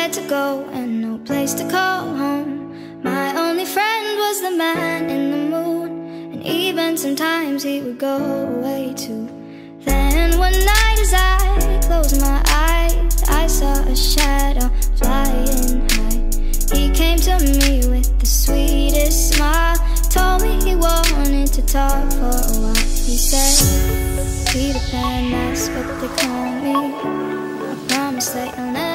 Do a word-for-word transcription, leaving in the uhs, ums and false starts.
nowhere to go and no place to call home. My only friend was the man in the moon, and even sometimes he would go away too. Then one night as I closed my eyes, I saw a shadow flying high. He came to me with the sweetest smile, told me he wanted to talk for a while. He said, Peter Pan, that's what they call me. I promise that you'll never